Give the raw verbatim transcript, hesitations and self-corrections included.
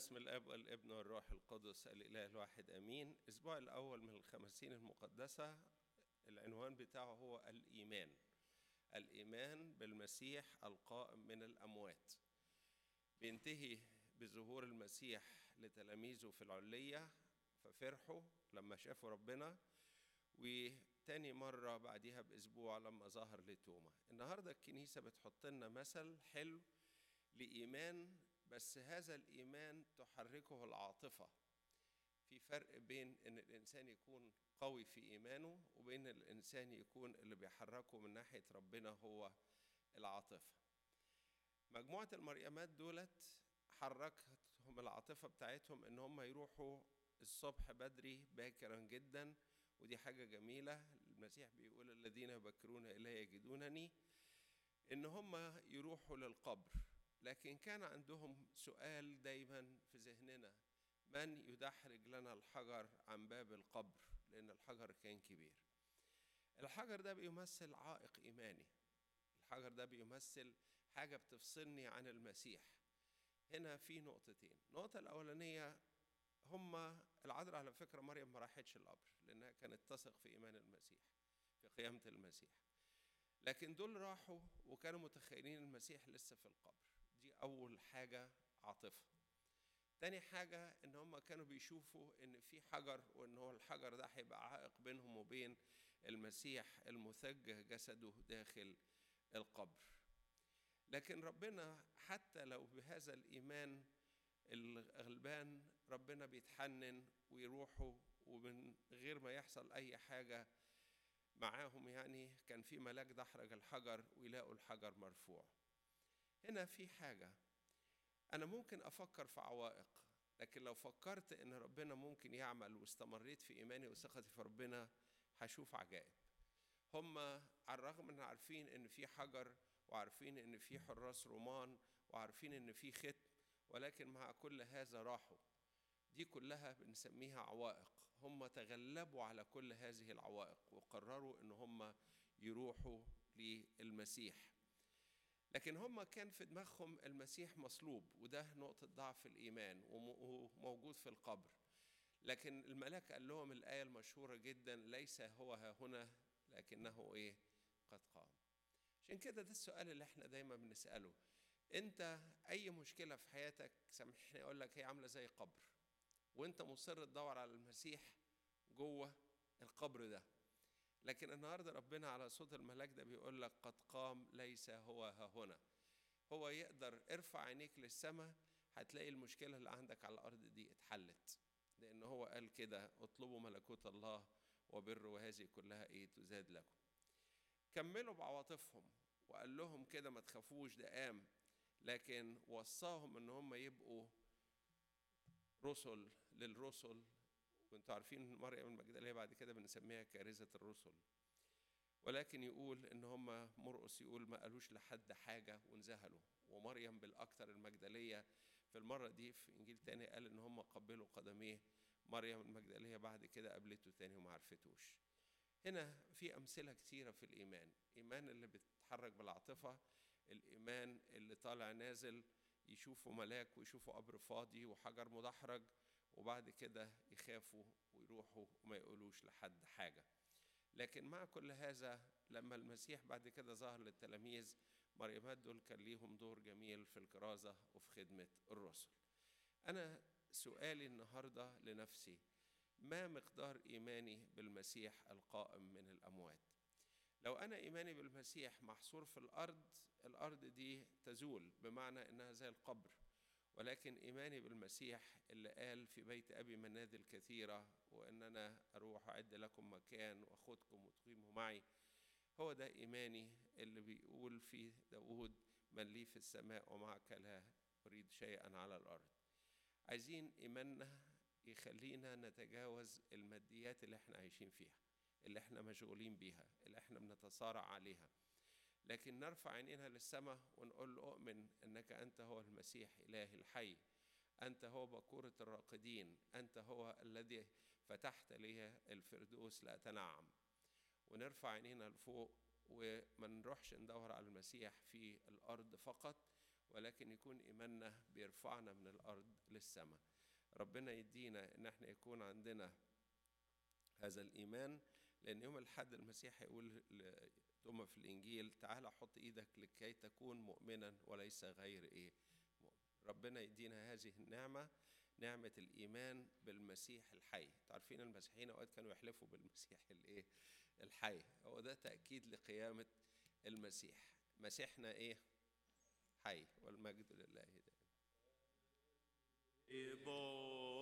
باسم الاب والابن والروح القدس الاله الواحد امين. الاسبوع الاول من الخمسين المقدسه العنوان بتاعه هو الايمان. الايمان بالمسيح القائم من الاموات. بينتهي بظهور المسيح لتلاميذه في العليه ففرحوا لما شافوا ربنا، وتاني مرة بعديها بأسبوع لما ظهر لتوما. النهاردة الكنيسة بتحط لنا مثل حلو لإيمان، بس هذا الإيمان تحركه العاطفة. في فرق بين أن الإنسان يكون قوي في إيمانه وبين الإنسان يكون اللي بيحركه من ناحية ربنا هو العاطفة. مجموعة المريمات دولت حركتهم العاطفة بتاعتهم أن هم يروحوا الصبح بدري باكرا جدا، ودي حاجة جميلة. المسيح بيقول الذين يبكرون إلي يجدونني، إن هم يروحوا للقبر. لكن كان عندهم سؤال دايما في ذهننا: من يدحرج لنا الحجر عن باب القبر؟ لأن الحجر كان كبير. الحجر ده بيمثل عائق إيماني، الحجر ده بيمثل حاجة بتفصلني عن المسيح. هنا في نقطتين. النقطة الأولانية، هم العذراء على فكرة مريم ما راحتش القبر لأنها كانت تثق في إيمان المسيح في قيامة المسيح، لكن دول راحوا وكانوا متخيلين المسيح لسه في القبر. دي أول حاجة، عاطفة. تاني حاجة إن هم كانوا بيشوفوا إن في حجر، وإن هو الحجر ده هيبقى عائق بينهم وبين المسيح المثجه جسده داخل القبر. لكن ربنا حتى لو بهذا الإيمان الغلبان ربنا بيتحنن ويروحوا ومن غير ما يحصل أي حاجة معاهم. يعني كان في ملاك دحرج الحجر ويلاقوا الحجر مرفوع. هنا في حاجة، أنا ممكن أفكر في عوائق، لكن لو فكرت إن ربنا ممكن يعمل واستمريت في إيماني وثقتي في ربنا هشوف عجائب. هم على الرغم من عارفين إن في حجر وعارفين إن في حراس رومان وعارفين إن في ختم، ولكن مع كل هذا راحوا. دي كلها بنسميها عوائق. هم تغلبوا على كل هذه العوائق وقرروا إن هم يروحوا للمسيح. لكن هم كان في دماغهم المسيح مصلوب، وده نقطة ضعف الإيمان وموجود في القبر. لكن الملاك قال لهم الآية المشهورة جدا: ليس هو ها هنا لكنه إيه؟ قد قام. عشان كده ده السؤال اللي احنا دايما بنسأله. انت اي مشكلة في حياتك سامحني اقول لك هي عاملة زي قبر، وانت مصر تدور على المسيح جوه القبر ده. لكن النهاردة ربنا على صوت الملاك ده بيقول لك قد قام، ليس هو ها هنا. هو يقدر. ارفع عينيك للسماء هتلاقي المشكلة اللي عندك على الأرض دي اتحلت، لأن هو قال كده: اطلبوا ملكوت الله وبر وهذه كلها ايه تزاد لكم. كملوا بعواطفهم وقال لهم كده ما تخافوش ده قام، لكن وصاهم ان هم يبقوا رسل للرسل. وانتوا عارفين مريم المجدلية بعد كده بنسميها كارثة الرسل. ولكن يقول ان هم مرقس يقول ما قالوش لحد حاجة وانذهلوا، ومريم بالاكثر المجدلية في المرة دي في انجيل تاني قال ان هم قبلوا قدميه. مريم المجدلية بعد كده قابلته تاني وما عرفتوش. هنا في أمثلة كثيرة في الإيمان. إيمان اللي بتتحرك بالعاطفة، الإيمان اللي طالع نازل يشوفوا ملاك ويشوفوا قبر فاضي وحجر مدحرج وبعد كده يخافوا ويروحوا وما يقولوش لحد حاجة. لكن مع كل هذا لما المسيح بعد كده ظهر للتلاميذ، مريمات دول كان ليهم دور جميل في الكرازة وفي خدمة الرسل. أنا سؤالي النهاردة لنفسي: ما مقدار إيماني بالمسيح القائم من الأموات؟ لو أنا إيماني بالمسيح محصور في الأرض، الأرض دي تزول، بمعنى إنها زي القبر. ولكن إيماني بالمسيح اللي قال في بيت أبي منازل كثيرة، وإن أنا أروح أعد لكم مكان وأخذكم وتقيموا معي، هو ده إيماني اللي بيقول فيه داود: من لي في السماء ومعك لا أريد شيئا على الأرض. عايزين إيماننا يخلينا نتجاوز الماديات اللي احنا عايشين فيها، اللي احنا مشغولين بيها، اللي احنا بنتصارع عليها، لكن نرفع عينينا للسماء ونقول أؤمن أنك أنت هو المسيح إله الحي، أنت هو بكورة الراقدين، أنت هو الذي فتحت لي الفردوس لأتنعم. ونرفع عينينا لفوق وما نروحش ندور على المسيح في الأرض فقط، ولكن يكون إيماننا بيرفعنا من الأرض للسماء. ربنا يدينا إن احنا يكون عندنا هذا الإيمان، لأن يوم الأحد المسيح يقول ثم في الإنجيل تعال حط إيدك لكي تكون مؤمنا وليس غير إيه مؤمن. ربنا يدينا هذه النعمة، نعمة الإيمان بالمسيح الحي. تعرفين المسيحيين أوقات كانوا يحلفوا بالمسيح الإيه الحي، هو ده تأكيد لقيامة المسيح. مسيحنا إيه حي، والمجد لله دائما.